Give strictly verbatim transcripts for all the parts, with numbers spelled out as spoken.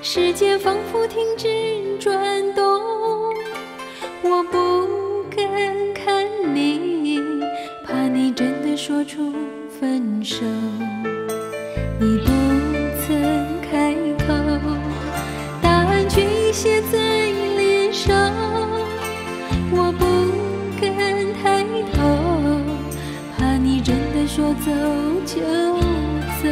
时间仿佛停止转动，我不敢看你，怕你真的说出分手。你不曾开口，答案却已写在脸上，我不敢抬头，怕你真的说走就走。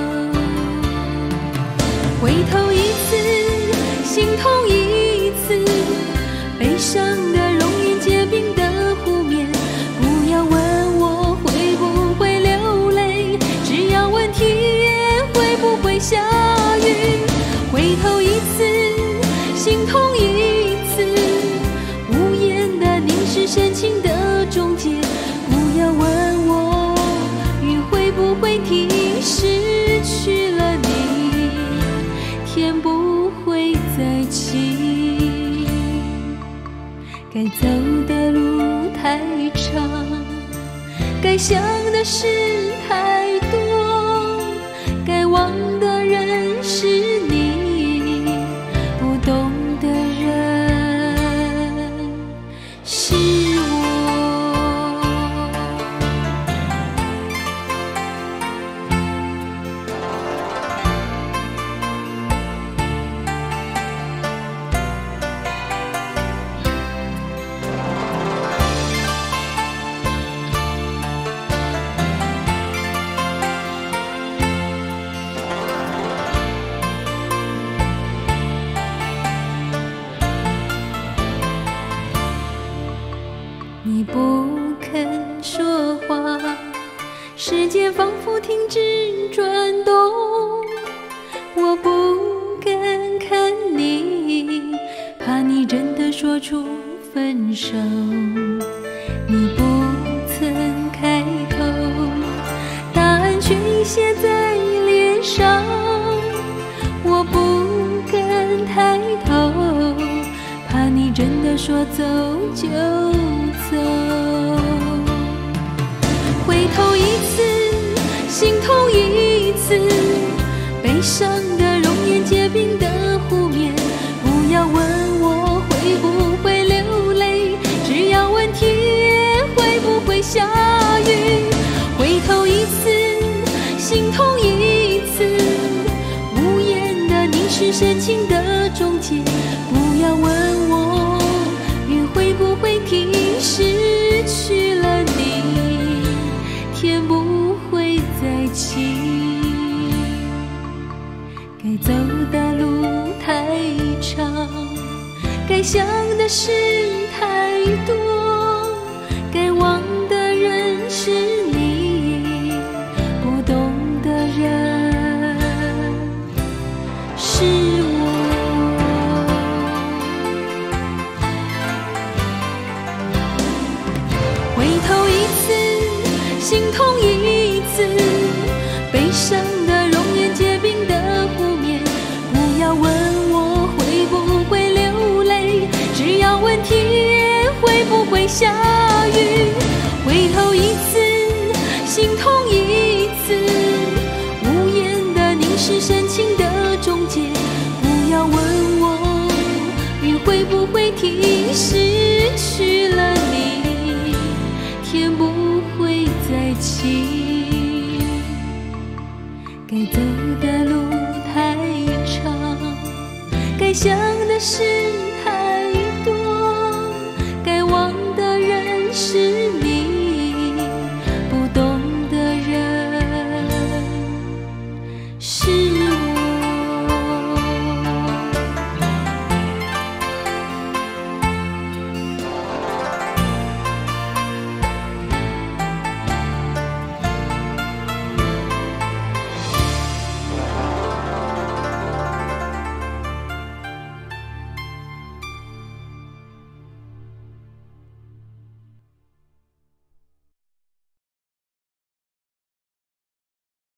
回头一次，心痛一次，悲伤的容颜结冰的湖面。不要问我会不会流泪，只要问天会不会下雨。回头一次，心痛一次，无言的凝视深情的终结。不要问我雨会不会停，失去了你天不会再起。该走的路太长，该想的事太多，该忘的人是你，不懂的人是我。你不肯说话，时间仿佛停止转动，我不敢看你，怕你真的说出分手。你不曾开口，答案却已写在脸上，我不敢抬头，怕你真的说走就走。回头一次，心痛一次，悲伤的容颜结冰的湖面。不要问我会不会流泪，只要问天会不会下雨。回头一次，心痛一次，无言的凝视深情的终结。不要问我雨会不会停，失去了你天不会再起。该走的路太长，该想的事太多，该忘的人是你，不懂的人是我。回头一次，心痛一次，悲伤的容颜结冰的湖面。不要问我会不会流泪，只要问天会不会下雨。回头一次，心痛一次，无言的凝视深情的终结。不要问我雨会不会停，失去了你天不会再起。该走的路太长，该想的事